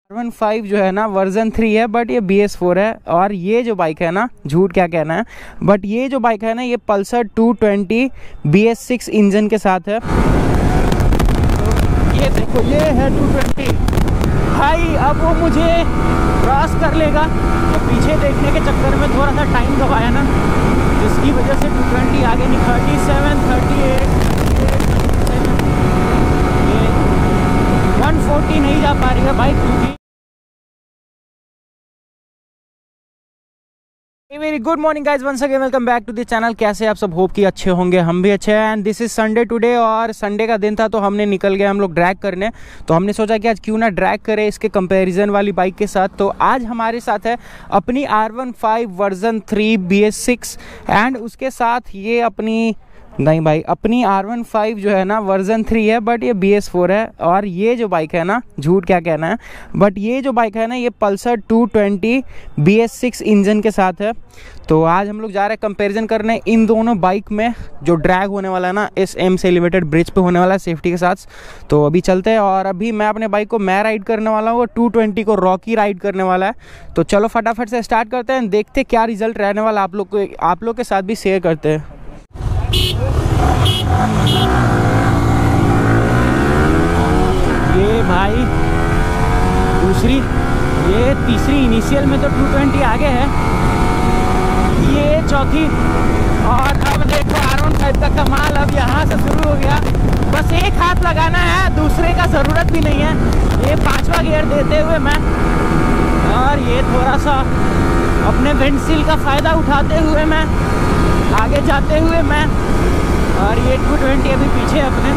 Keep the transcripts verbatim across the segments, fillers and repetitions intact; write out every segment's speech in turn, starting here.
Are one five जो है ना वर्जन थ्री है, बट ये बी एस फोर है। और ये जो बाइक है ना, झूठ क्या कहना है, बट ये जो बाइक है ना ये Pulsar two twenty B S six engine के साथ है। तो ये देखो, ये है टू ट्वेंटी भाई। अब वो मुझे क्रॉस कर लेगा तो पीछे देखने के चक्कर में थोड़ा सा टाइम गवाया ना, जिसकी वजह से टू ट्वेंटी आगे नहीं। Thirty seven thirty eight one forty नहीं जा पा रही है बाइक, क्योंकि very good morning guys, once again welcome back to the channel. कैसे आप सब, होप कि अच्छे होंगे, हम भी अच्छे हैं। And this is Sunday today, और संडे का दिन था तो हमने निकल गए हम लोग ड्रैग करने। तो हमने सोचा कि आज क्यों ना ड्रैग करें इसके कंपैरिजन वाली बाइक के साथ। तो आज हमारे साथ है अपनी R one five version three B S six, and उसके साथ ये अपनी नहीं भाई अपनी आर वन फाइव जो है ना वर्जन थ्री है, बट ये बी एस फोर है। और ये जो बाइक है ना, झूठ क्या कहना है, बट ये जो बाइक है ना ये Pulsar two twenty B S six engine के साथ है। तो आज हम लोग जा रहे हैं कंपैरिजन करने इन दोनों बाइक में, जो ड्रैग होने वाला है ना एस एम से एलिवेटेड ब्रिज पे होने वाला है सेफ्टी के साथ। तो अभी चलते हैं, और अभी मैं अपने बाइक को मैं राइड करने वाला हूँ और टू ट्वेंटी को रॉकी राइड करने वाला है। तो चलो फटाफट से स्टार्ट करते हैं, देखते क्या रिजल्ट रहने वाला, आप लोग को आप लोग के साथ भी शेयर करते हैं। ये भाई दूसरी, ये तीसरी, इनिशियल में तो टू ट्वेंटी आगे है, ये चौथी। और अब देखो आर वन फाइव का कमाल अब यहाँ से शुरू हो गया। बस एक हाथ लगाना है, दूसरे का ज़रूरत भी नहीं है। ये पांचवा गियर देते हुए मैं, और ये थोड़ा सा अपने विंडशील्ड का फ़ायदा उठाते हुए मैं आगे जाते हुए मैं, और ये टू ट्वेंटी अभी पीछे अपने।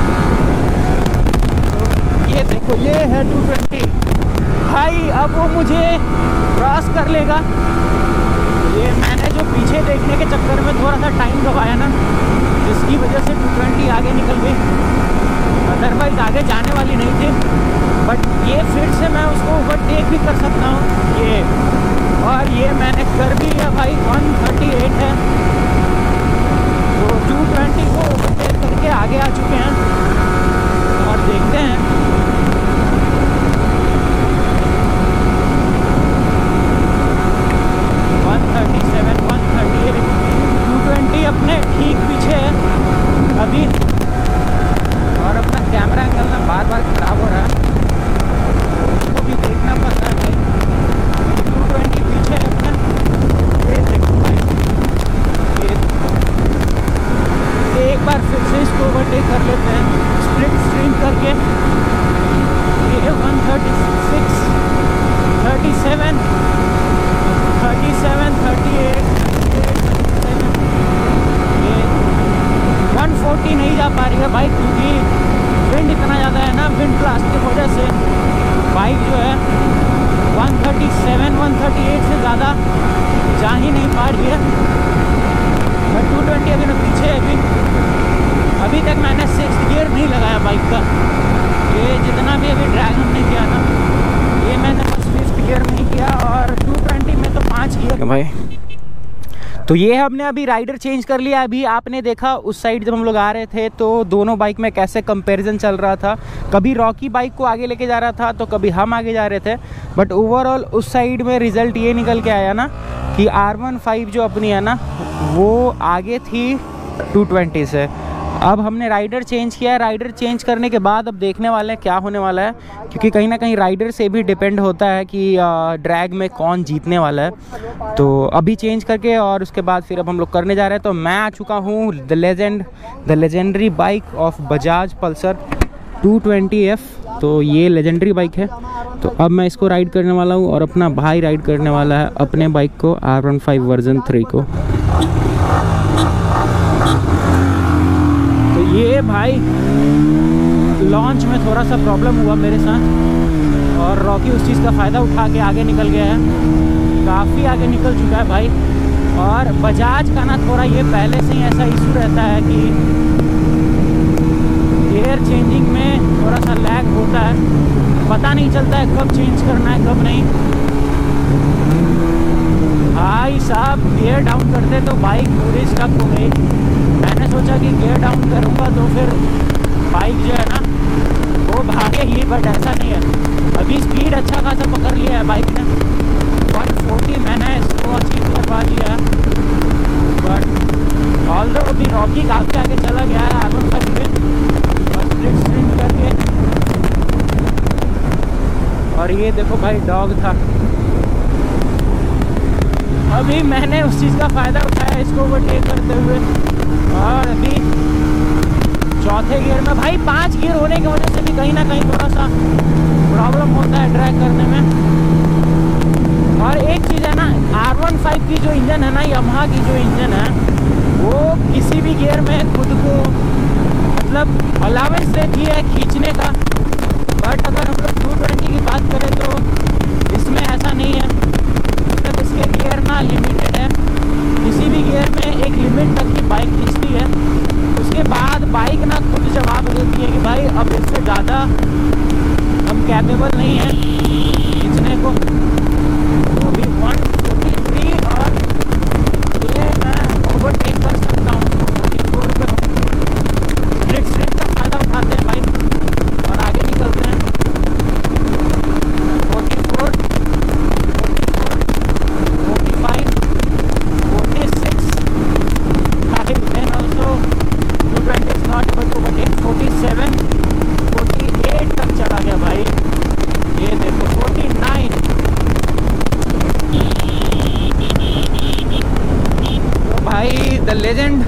तो ये देखो, ये है टू ट्वेंटी भाई। अब वो मुझे क्रॉस कर लेगा। ये मैंने जो पीछे देखने के चक्कर में थोड़ा सा टाइम गवाया ना, जिसकी वजह से टू ट्वेंटी आगे निकल गई, अदरवाइज आगे जाने वाली नहीं थी। बट ये फिर से मैं उसको ओवरटेक भी कर सकता हूँ ये, और ये मैंने कर भी है भाई। वन थर्टी एट है, तो टू ट्वेंटी को ओवरटेक करके आगे आ चुके हैं, और देखते हैं। One thirty seven one thirty eight, two twenty अपने ठीक पीछे है अभी, और अपना कैमरा एंगल ना बार बार खराब हो रहा है, उसको भी देखना पड़ता है। टू ट्वेंटी पीछे है अपने, ये देखो भाई। एक बार फिर से इसको ओवरटेक कर लेते हैं स्प्लिट स्क्रीन करके। ये one thirty six thirty seven thirty seven thirty eight ये वन फोर्टी नहीं जा पा रही है बाइक, क्योंकि विंड इतना ज़्यादा है ना, विंड ब्लास्ट की वजह से बाइक जो है one thirty seven one thirty eight से ज़्यादा जा ही नहीं पा रही है। बट टू ट्वेंटी अभी ना पीछे है। अभी अभी तक मैंने सिक्स गियर नहीं लगाया बाइक का। ये जितना भी अभी ड्रैग हमने किया ना, ये मैंने बस फिफ्थ गियर में ही किया, और टू ट्वेंटी में तो पाँच गियर भाई। तो ये हमने अभी राइडर चेंज कर लिया। अभी आपने देखा उस साइड जब हम लोग आ रहे थे तो दोनों बाइक में कैसे कंपैरिजन चल रहा था। कभी रॉकी बाइक को आगे लेके जा रहा था, तो कभी हम आगे जा रहे थे। बट ओवरऑल उस साइड में रिज़ल्ट ये निकल के आया ना कि आर वन फाइव जो अपनी है ना वो आगे थी टू ट्वेंटी से। अब हमने राइडर चेंज किया है। राइडर चेंज करने के बाद अब देखने वाले हैं क्या होने वाला है, क्योंकि कहीं ना कहीं राइडर से भी डिपेंड होता है कि ड्रैग में कौन जीतने वाला है। तो अभी चेंज करके और उसके बाद फिर अब हम लोग करने जा रहे हैं। तो मैं आ चुका हूँ the legend the legendary bike of Bajaj Pulsar two twenty F. तो ये लेजेंडरी बाइक है। तो अब मैं इसको राइड करने वाला हूँ, और अपना भाई राइड करने वाला है अपने बाइक को R one five version three को। तो ये भाई लॉन्च में थोड़ा सा प्रॉब्लम हुआ मेरे साथ, और रॉकी उस चीज़ का फ़ायदा उठा के आगे निकल गया है, काफ़ी आगे निकल चुका है भाई। और बजाज का ना थोड़ा ये पहले से ही ऐसा इशू रहता है कि एयर चेंजिंग में थोड़ा सा लैग होता है, पता नहीं चलता है कब चेंज करना है कब नहीं। भाई साहब गियर डाउन करते तो बाइक पूरी स्टक हो गई। मैंने सोचा कि गियर डाउन करूँगा तो फिर बाइक जो है ना वो भागेगी, बट ऐसा नहीं है। अभी स्पीड अच्छा खासा पकड़ लिया है बाइक ने। वन फोर्टी मैंने इसको अचीव करवा लिया है, बट ऑल्दो अभी रॉकी काफी आगे चला गया है आर वन फाइव में स्प्लिट स्प्रिंट करके। और ये देखो भाई डॉग था, अभी मैंने उस चीज़ का फ़ायदा उठाया इसको ओवरटेक करते हुए। और अभी चौथे गियर में भाई, पांच गियर होने की वजह से भी कहीं ना कहीं थोड़ा सा प्रॉब्लम होता है ड्रैग करने में। और एक चीज़ है ना, आर वन फाइव की जो इंजन है ना, यामाहा की जो इंजन है, वो किसी भी गियर में खुद को मतलब अलावेंस देती है खींचने का। बट अगर हम लोग टू ट्वेंटी की बात करें तो इसमें ऐसा नहीं है, मतलब इसके गियर ना लिमिटेड है, किसी भी गियर में एक लिमिट तक की बाइक खींचती है। उसके बाद बाइक ना खुद जवाब देती है कि भाई अब इससे ज़्यादा हम कैपेबल नहीं हैं खींचने को। तो अभी वन फोर्टी थ्री और ये मैं ओवरटेक कर सकता हूँ फोर्टी फोर पे। स्प्लिट स्प्रिंट का फ़ायदा उठाते हैं भाई और आगे निकलते हैं। Forty four, forty five, forty six, then also two twenty is not able to overtake। Forty seven, forty eight तक चला गया भाई, ये देखो फोर्टी नाइन। तो भाई the legend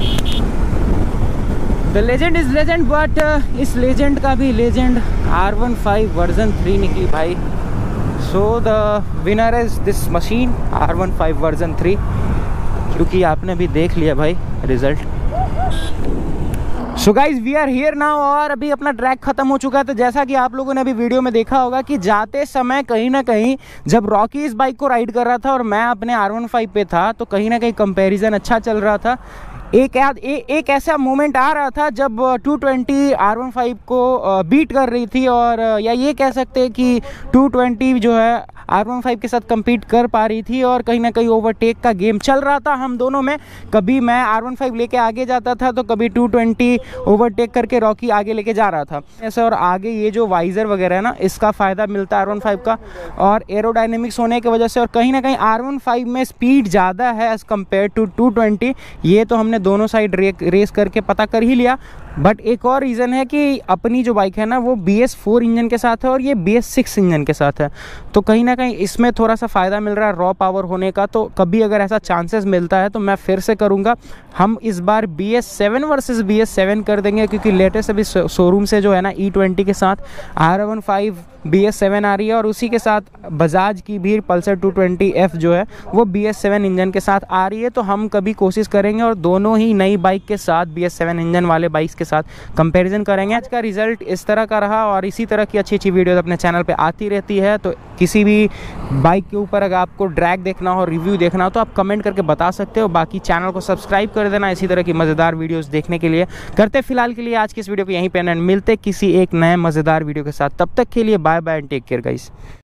the legend is legend, but इस लेजेंड का भी legend R one five version three निकली भाई। So the winner is this machine R one five version three, क्योंकि आपने भी देख लिया भाई result. So guys we are here now, और अभी अपना ट्रैक खत्म हो चुका है। तो जैसा कि आप लोगों ने अभी वीडियो में देखा होगा कि जाते समय कहीं ना कहीं जब रॉकी इस बाइक को राइड कर रहा था और मैं अपने आर वन फाइव पे था, तो कहीं ना कहीं कंपैरिजन अच्छा चल रहा था। एक याद ए, एक ऐसा मोमेंट आ रहा था जब two twenty R one five को बीट कर रही थी, और या ये कह सकते हैं कि टू ट्वेंटी जो है आर वन फाइव के साथ compete कर पा रही थी, और कहीं ना कहीं ओवरटेक का गेम चल रहा था हम दोनों में। कभी मैं आर वन फाइव लेके आगे जाता था तो कभी टू ट्वेंटी ओवरटेक करके रॉकी आगे लेके जा रहा था ऐसे। और आगे ये जो वाइजर वगैरह है ना, इसका फ़ायदा मिलता है आर वन फाइव का, और एरोडायनेमिक्स होने की वजह से। और कहीं ना कहीं आर वन फाइव में स्पीड ज़्यादा है as compare to two twenty, ये तो हमने दोनों साइड रे, रेस करके पता कर ही लिया। बट एक और रीज़न है कि अपनी जो बाइक है ना, वो बी एस फोर इंजन के साथ है और ये बी एस सिक्स इंजन के साथ है, तो कहीं ना कहीं इसमें थोड़ा सा फ़ायदा मिल रहा है रॉ पावर होने का। तो कभी अगर ऐसा चांसेस मिलता है तो मैं फिर से करूँगा। हम इस बार B S seven versus B S seven कर देंगे, क्योंकि लेटेस्ट अभी शोरूम से जो है ना ई ट्वेंटी के साथ R one five B S seven आ रही है, और उसी के साथ बजाज की भी पल्सर टू ट्वेंटी एफ जो है वो बी एस सेवन इंजन के साथ आ रही है। तो हम कभी कोशिश करेंगे और दोनों ही नई बाइक के साथ बी एस सेवन इंजन वाले बाइक्स के साथ कंपैरिजन करेंगे। आज का रिजल्ट इस तरह का रहा, और इसी तरह की अच्छी अच्छी वीडियोस अपने चैनल पे आती रहती है। तो किसी भी बाइक के ऊपर अगर आपको ड्रैग देखना हो, रिव्यू देखना हो, तो आप कमेंट करके बता सकते हो। बाकी चैनल को सब्सक्राइब कर देना इसी तरह की मज़ेदार वीडियोस देखने के लिए। करते फिलहाल के लिए आज की इस वीडियो को यहीं पे एंड, मिलते किसी एक नए मज़ेदार वीडियो के साथ। तब तक के लिए bye bye and take care guys.